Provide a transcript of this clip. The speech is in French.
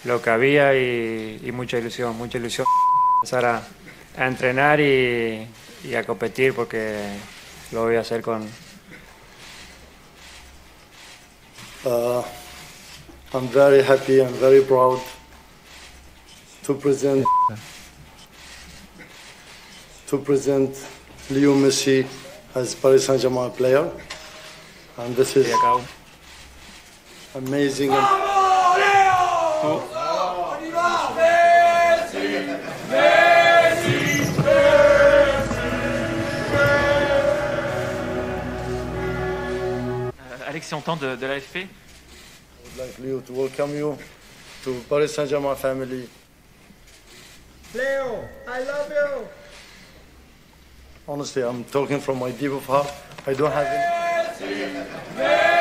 lo que había y mucha ilusión, empezar a entrenar y a competir porque lo voy a hacer con... I'm very happy and very proud to present Leo Messi as Paris Saint-Germain player, and this is amazing. Alexis, on tente de l'AFP. I would like Leo to welcome you to Paris Saint-Germain family. Leo, I love you. Honestly, I'm talking from my deep of heart. I don't have any...